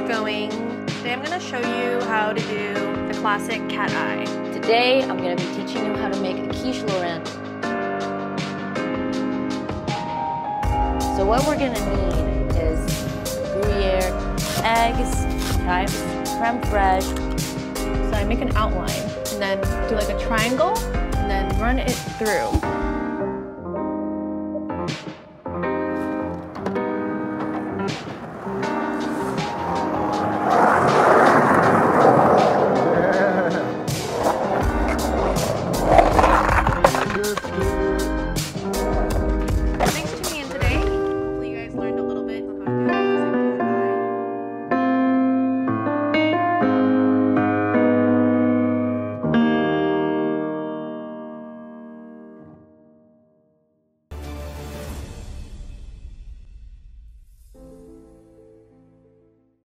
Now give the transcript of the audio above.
it going? Today I'm going to show you how to do the classic cat eye. Today I'm going to be teaching you how to make a quiche Lorraine. So what we're going to need is Gruyere, eggs, chives, creme fraiche. So I make an outline and then do like a triangle and then run it through.